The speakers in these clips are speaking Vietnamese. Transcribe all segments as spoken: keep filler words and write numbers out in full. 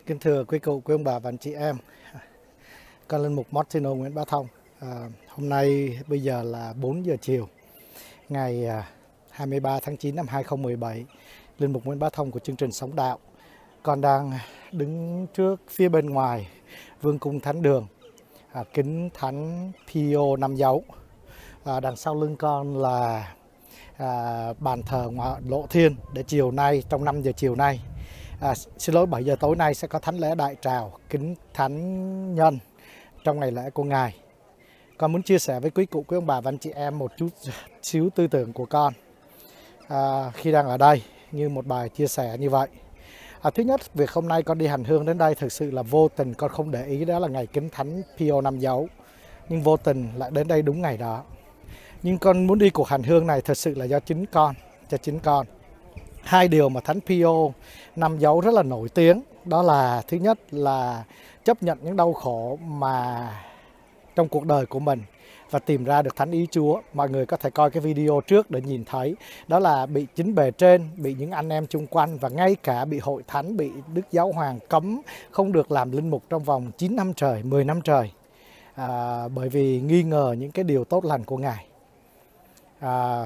Kính thưa quý cụ, quý ông bà và anh chị em, con linh mục Martino Nguyễn Bá Thông. À, hôm nay bây giờ là bốn giờ chiều, ngày hai mươi ba tháng chín năm hai nghìn không trăm mười bảy. Linh mục Nguyễn Bá Thông của chương trình Sống Đạo. Con đang đứng trước phía bên ngoài Vương cung Thánh đường, à, kính Thánh Pio Năm Dấu. À, đằng sau lưng con là à, bàn thờ ngoại lộ thiên để chiều nay, trong năm giờ chiều nay, À, xin lỗi bảy giờ tối nay sẽ có thánh lễ đại trào kính thánh nhân trong ngày lễ của Ngài. Con muốn chia sẻ với quý cụ, quý ông bà và anh chị em một chút xíu tư tưởng của con à, khi đang ở đây, như một bài chia sẻ như vậy. À, thứ nhất, việc hôm nay con đi hành hương đến đây thực sự là vô tình, con không để ý đó là ngày kính thánh Pio Năm Dấu, nhưng vô tình lại đến đây đúng ngày đó. Nhưng con muốn đi cuộc hành hương này thật sự là do chính con, cho chính con. Hai điều mà Thánh Pio Năm Dấu rất là nổi tiếng, đó là thứ nhất là chấp nhận những đau khổ mà trong cuộc đời của mình và tìm ra được thánh ý Chúa. Mọi người có thể coi cái video trước để nhìn thấy, đó là bị chính bề trên, bị những anh em chung quanh và ngay cả bị hội thánh, bị Đức Giáo Hoàng cấm không được làm linh mục trong vòng chín năm trời, mười năm trời, à, bởi vì nghi ngờ những cái điều tốt lành của Ngài. À,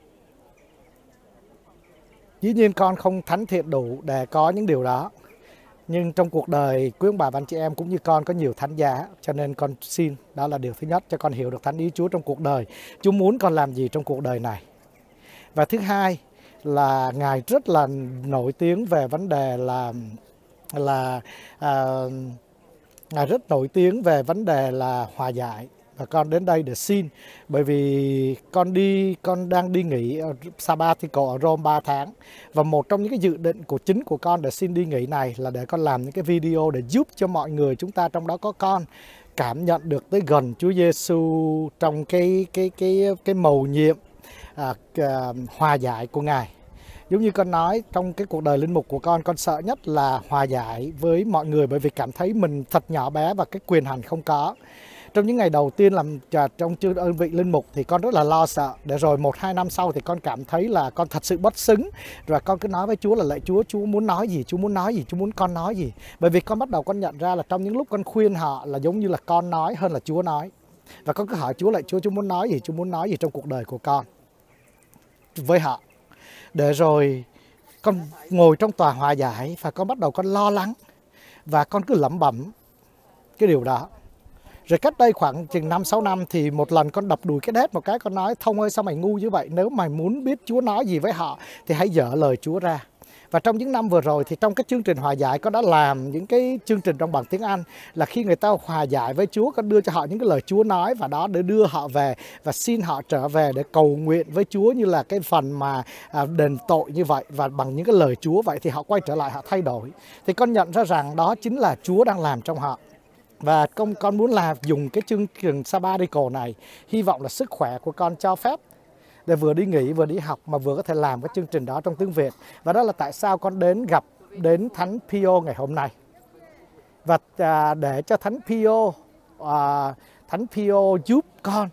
Dĩ nhiên con không thánh thiện đủ để có những điều đó. Nhưng trong cuộc đời quý ông bà và anh chị em cũng như con có nhiều thánh giá. Cho nên con xin, đó là điều thứ nhất, cho con hiểu được thánh ý Chúa trong cuộc đời. Chúa muốn con làm gì trong cuộc đời này. Và thứ hai là Ngài rất là nổi tiếng về vấn đề là là à, Ngài rất nổi tiếng về vấn đề là hòa giải. Và con đến đây để xin, bởi vì con đi con đang đi nghỉ sabbatical ở Rome ba tháng. Và một trong những cái dự định của chính của con để xin đi nghỉ này là để con làm những cái video để giúp cho mọi người, chúng ta trong đó có con, cảm nhận được tới gần Chúa Giêsu trong cái cái cái cái mầu nhiệm à, à, hòa giải của Ngài. Giống như con nói, trong cái cuộc đời linh mục của con, con sợ nhất là hòa giải với mọi người, bởi vì cảm thấy mình thật nhỏ bé và cái quyền hành không có. Trong những ngày đầu tiên làm trong chương ơn vị linh mục thì con rất là lo sợ. Để rồi một hai năm sau thì con cảm thấy là con thật sự bất xứng. Rồi con cứ nói với Chúa là lạy Chúa, Chúa muốn nói gì, Chúa muốn nói gì, Chúa muốn con nói gì. Bởi vì con bắt đầu con nhận ra là trong những lúc con khuyên họ là giống như là con nói hơn là Chúa nói. Và con cứ hỏi Chúa lạy Chúa, Chúa muốn nói gì, Chúa muốn nói gì trong cuộc đời của con với họ. Để rồi con ngồi trong tòa hòa giải và con bắt đầu con lo lắng. Và con cứ lẩm bẩm cái điều đó. Rồi cách đây khoảng chừng năm sáu năm thì một lần con đập đùi cái đét một cái, con nói Thông ơi, sao mày ngu như vậy? Nếu mày muốn biết Chúa nói gì với họ thì hãy dở lời Chúa ra. Và trong những năm vừa rồi thì trong cái chương trình hòa giải con đã làm những cái chương trình trong bằng tiếng Anh là khi người ta hòa giải với Chúa, con đưa cho họ những cái lời Chúa nói và đó để đưa họ về và xin họ trở về để cầu nguyện với Chúa như là cái phần mà à, đền tội như vậy, và bằng những cái lời Chúa vậy thì họ quay trở lại, họ thay đổi. Thì con nhận ra rằng đó chính là Chúa đang làm trong họ. Và con, con muốn là dùng cái chương trình sabbatical này, hy vọng là sức khỏe của con cho phép để vừa đi nghỉ vừa đi học mà vừa có thể làm cái chương trình đó trong tiếng Việt. Và đó là tại sao con đến gặp đến Thánh Pio ngày hôm nay. Và à, để cho Thánh Pio à, Thánh Pio giúp con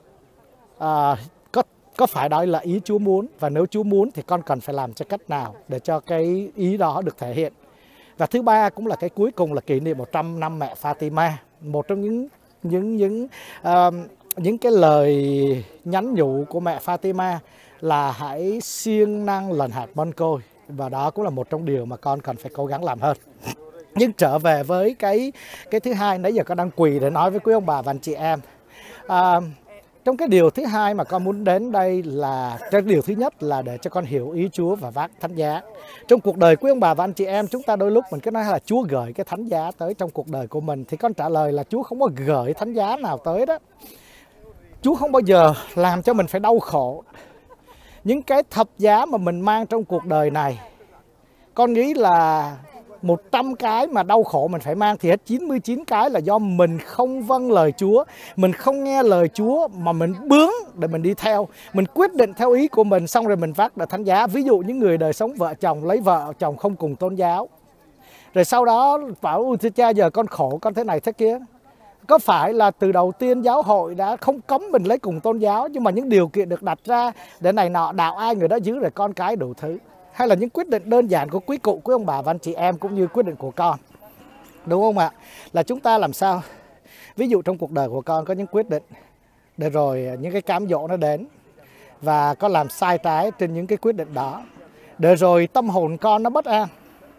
à, có có phải đó là ý Chúa muốn, và nếu Chúa muốn thì con cần phải làm cho cách nào để cho cái ý đó được thể hiện. Và thứ ba cũng là cái cuối cùng là kỷ niệm một trăm năm mẹ Fatima. Một trong những những những uh, những cái lời nhắn nhủ của mẹ Fatima là hãy siêng năng lần hạt mân côi, và đó cũng là một trong điều mà con cần phải cố gắng làm hơn. Nhưng trở về với cái cái thứ hai, nãy giờ con đang quỳ để nói với quý ông bà và anh chị em. Uh, Trong cái điều thứ hai mà con muốn đến đây là, cái điều thứ nhất là để cho con hiểu ý Chúa và vác thánh giá. Trong cuộc đời quý ông bà và anh chị em, chúng ta đôi lúc mình cứ nói là Chúa gửi cái thánh giá tới trong cuộc đời của mình. Thì con trả lời là Chúa không có gửi thánh giá nào tới đó. Chúa không bao giờ làm cho mình phải đau khổ. Những cái thập giá mà mình mang trong cuộc đời này, con nghĩ là một trăm cái mà đau khổ mình phải mang thì hết chín mươi chín cái là do mình không vâng lời Chúa. Mình không nghe lời Chúa mà mình bướng để mình đi theo. Mình quyết định theo ý của mình, xong rồi mình vác được thánh giá. Ví dụ những người đời sống vợ chồng, lấy vợ chồng không cùng tôn giáo. Rồi sau đó bảo ôi thưa cha giờ con khổ, con thế này thế kia. Có phải là từ đầu tiên giáo hội đã không cấm mình lấy cùng tôn giáo, nhưng mà những điều kiện được đặt ra để này nọ, đạo ai người đó giữ, rồi con cái đủ thứ. Hay là những quyết định đơn giản của quý cụ, quý ông bà và anh chị em cũng như quyết định của con. Đúng không ạ? Là chúng ta làm sao? Ví dụ trong cuộc đời của con có những quyết định, để rồi những cái cám dỗ nó đến và con làm sai trái trên những cái quyết định đó, để rồi tâm hồn con nó bất an,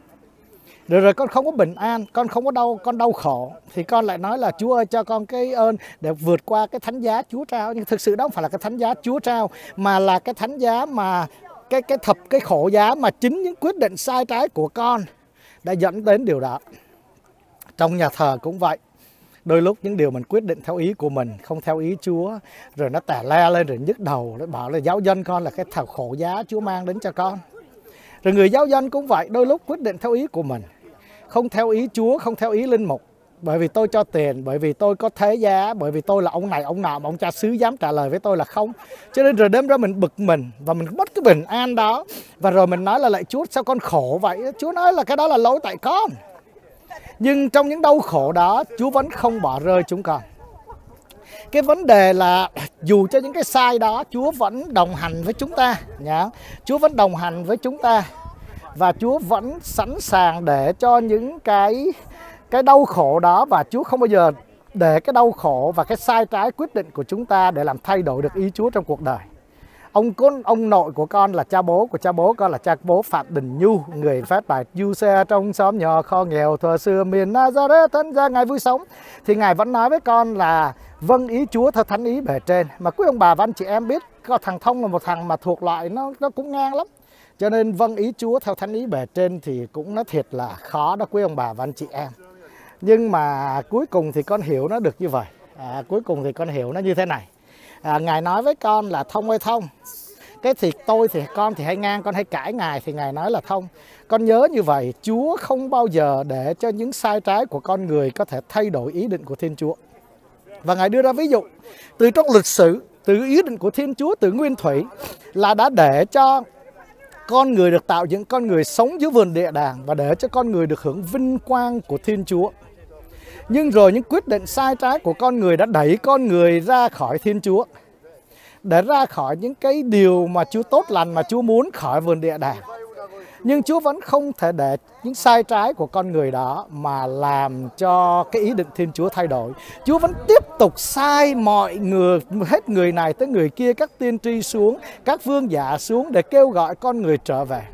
để rồi con không có bình an, con không có đau, con đau khổ, thì con lại nói là Chúa ơi cho con cái ơn để vượt qua cái thánh giá Chúa trao. Nhưng thực sự đó không phải là cái thánh giá Chúa trao, mà là cái thánh giá mà cái cái thập cái khổ giá mà chính những quyết định sai trái của con đã dẫn đến điều đó. Trong nhà thờ cũng vậy. Đôi lúc những điều mình quyết định theo ý của mình, không theo ý Chúa, rồi nó tè le lên rồi nhức đầu, nó bảo là giáo dân con là cái thảo khổ giá Chúa mang đến cho con. Rồi người giáo dân cũng vậy, đôi lúc quyết định theo ý của mình, không theo ý Chúa, không theo ý linh mục. Bởi vì tôi cho tiền, bởi vì tôi có thế giá, bởi vì tôi là ông này ông nọ mà ông cha xứ dám trả lời với tôi là không. Cho nên rồi đêm ra mình bực mình và mình mất cái bình an đó. Và rồi mình nói là lạy Chúa sao con khổ vậy? Chúa nói là cái đó là lỗi tại con. Nhưng trong những đau khổ đó, Chúa vẫn không bỏ rơi chúng con. Cái vấn đề là dù cho những cái sai đó, Chúa vẫn đồng hành với chúng ta nhá. Chúa vẫn đồng hành với chúng ta. Và Chúa vẫn sẵn sàng để cho những cái cái đau khổ đó, và Chúa không bao giờ để cái đau khổ và cái sai trái quyết định của chúng ta để làm thay đổi được ý Chúa trong cuộc đời. Ông con ông nội của con là cha bố của cha bố con là cha bố Phạm Đình Nhu, người phát bài Du xe trong xóm nhỏ kho nghèo thuở xưa miền Nazareth thân ra ngài vui sống, thì ngài vẫn nói với con là vâng ý Chúa theo thánh ý bề trên. Mà quý ông bà và anh chị em biết, có thằng Thông là một thằng mà thuộc loại nó nó cũng ngang lắm. Cho nên vâng ý Chúa theo thánh ý bề trên thì cũng nói thiệt là khó đó quý ông bà và anh chị em. Nhưng mà cuối cùng thì con hiểu nó được như vậy. À, cuối cùng thì con hiểu nó như thế này. À, Ngài nói với con là Thông ơi Thông, cái thì tôi thì con thì hay ngang, con hay cãi Ngài, thì Ngài nói là Thông, con nhớ như vậy, Chúa không bao giờ để cho những sai trái của con người có thể thay đổi ý định của Thiên Chúa. Và Ngài đưa ra ví dụ từ trong lịch sử, từ ý định của Thiên Chúa, từ nguyên thủy, là đã để cho con người được tạo những con người sống dưới vườn địa đàng và để cho con người được hưởng vinh quang của Thiên Chúa. Nhưng rồi những quyết định sai trái của con người đã đẩy con người ra khỏi Thiên Chúa, để ra khỏi những cái điều mà Chúa tốt lành mà Chúa muốn, khỏi vườn địa đàng. Nhưng Chúa vẫn không thể để những sai trái của con người đó mà làm cho cái ý định Thiên Chúa thay đổi. Chúa vẫn tiếp tục sai mọi người, hết người này tới người kia, các tiên tri xuống, các vương giả xuống để kêu gọi con người trở về.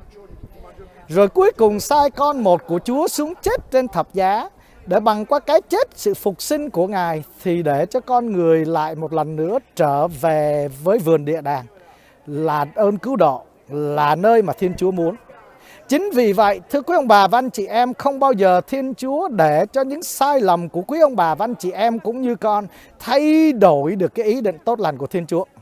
Rồi cuối cùng sai con một của Chúa xuống chết trên thập giá, để bằng qua cái chết, sự phục sinh của Ngài, thì để cho con người lại một lần nữa trở về với vườn địa đàng, là ơn cứu độ, là nơi mà Thiên Chúa muốn. Chính vì vậy, thưa quý ông bà và anh chị em, không bao giờ Thiên Chúa để cho những sai lầm của quý ông bà và anh chị em cũng như con thay đổi được cái ý định tốt lành của Thiên Chúa.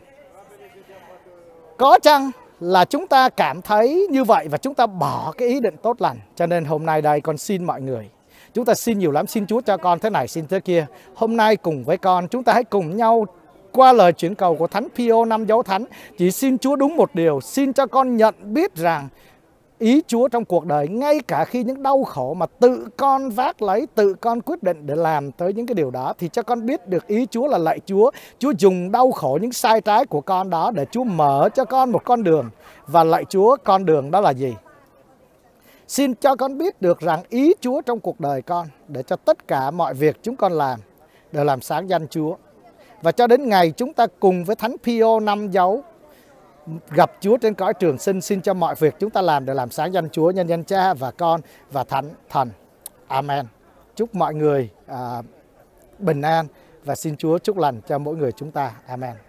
Có chăng là chúng ta cảm thấy như vậy và chúng ta bỏ cái ý định tốt lành. Cho nên hôm nay đây con xin mọi người, chúng ta xin nhiều lắm, xin Chúa cho con thế này, xin thế kia. Hôm nay cùng với con, chúng ta hãy cùng nhau qua lời chuyển cầu của Thánh Pio năm dấu thánh, chỉ xin Chúa đúng một điều, xin cho con nhận biết rằng ý Chúa trong cuộc đời, ngay cả khi những đau khổ mà tự con vác lấy, tự con quyết định để làm tới những cái điều đó, thì cho con biết được ý Chúa là lạy Chúa. Chúa dùng đau khổ, những sai trái của con đó để Chúa mở cho con một con đường. Và lạy Chúa, con đường đó là gì? Xin cho con biết được rằng ý Chúa trong cuộc đời con, để cho tất cả mọi việc chúng con làm đều làm sáng danh Chúa. Và cho đến ngày chúng ta cùng với Thánh Pio năm dấu gặp Chúa trên cõi trường sinh, xin cho mọi việc chúng ta làm để làm sáng danh Chúa, nhân danh Cha và Con và Thánh Thần. Amen. Chúc mọi người à, bình an và xin Chúa chúc lành cho mỗi người chúng ta. Amen.